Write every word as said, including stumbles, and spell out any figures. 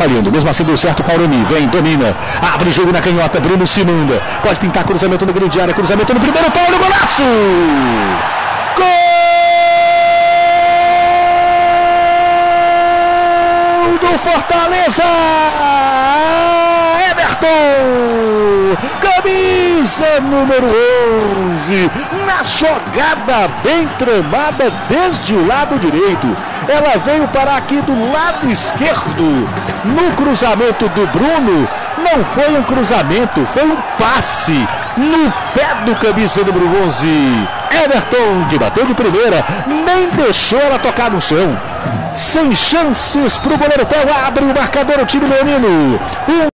falhando. Mesmo assim deu certo com o Auremi. Vem, domina. Abre o jogo na canhota. Bruno se manda. Pode pintar cruzamento no grande área. Cruzamento no primeiro pau. No golaço! Gol do Fortaleza! Everton! Camisa número onze, na jogada bem tramada desde o lado direito. Ela veio parar aqui do lado esquerdo, no cruzamento do Bruno. Não foi um cruzamento, foi um passe no pé do camisa número onze. Everton, que bateu de primeira, nem deixou ela tocar no chão. Sem chances para o goleiro Theo, abre o marcador o time leonino. Um